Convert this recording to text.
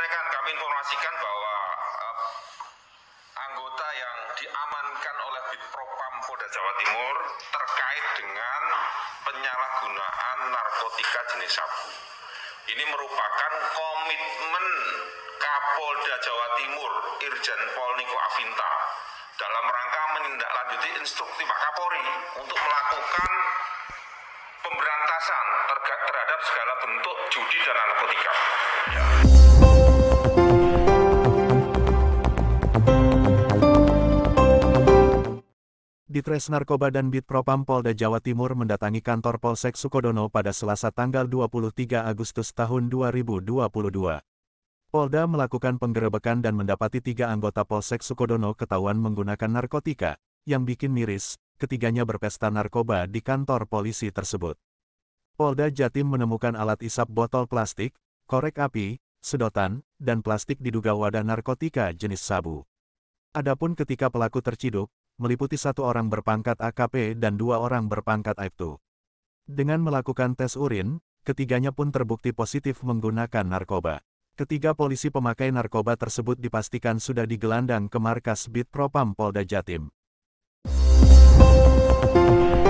rekan-rekan, kami informasikan bahwa anggota yang diamankan oleh Bitpropam Polda Jawa Timur terkait dengan penyalahgunaan narkotika jenis sabu. Ini merupakan komitmen Kapolda Jawa Timur Irjen Pol Niko Afinta dalam rangka menindaklanjuti instruksi Pak Kapolri untuk melakukan pemberantasan terhadap segala bentuk judi dan narkotika. Ditres Narkoba dan Bitpropam Polda Jawa Timur mendatangi kantor Polsek Sukodono pada Selasa tanggal 23 Agustus tahun 2022. Polda melakukan penggerebekan dan mendapati 3 anggota Polsek Sukodono ketahuan menggunakan narkotika. Yang bikin miris, ketiganya berpesta narkoba di kantor polisi tersebut. Polda Jatim menemukan alat isap botol plastik, korek api, sedotan, dan plastik diduga wadah narkotika jenis sabu. Adapun ketika pelaku terciduk, meliputi 1 orang berpangkat AKP dan 2 orang berpangkat Aibtu. Dengan melakukan tes urin, ketiganya pun terbukti positif menggunakan narkoba. Ketiga polisi pemakai narkoba tersebut dipastikan sudah digelandang ke markas Bitpropam Polda Jatim.